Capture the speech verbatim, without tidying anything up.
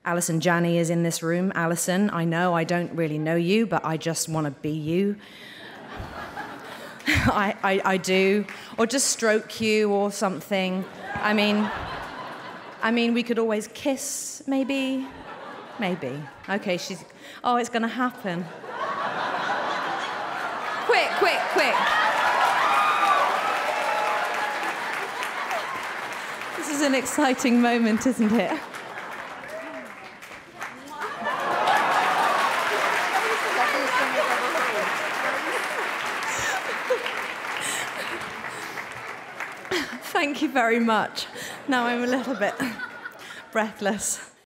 Allison Janney is in this room. Allison, I know I don't really know you, but I just want to be you. I, I, I do. Or just stroke you or something. I mean, I mean, we could always kiss, maybe? Maybe. Okay, she's... Oh, it's going to happen. Quick, quick, quick. This is an exciting moment, isn't it? Thank you very much. Now I'm a little bit breathless.